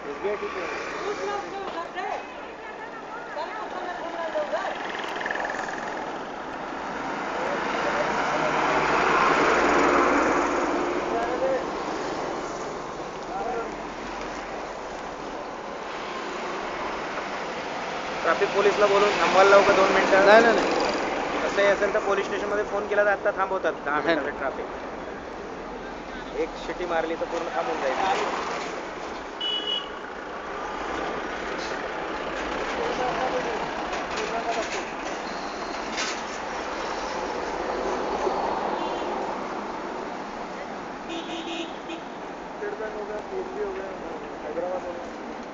SBI ठीक है. Traffic पोलीसला बोलून थांबवायला लावू का 2 मिनिटं? नाही नाही नाही. असंही असेल तर पोलीस स्टेशनमध्ये फोन केला तर आत्ता थांबवतात 10 मिनिटाचं ट्रॅफिक. एक शिटी मारली तर पूर्ण थांबून जाईल. स्टेट बैंक हो गया, PNB हो गया, हैदराबाद हो गया.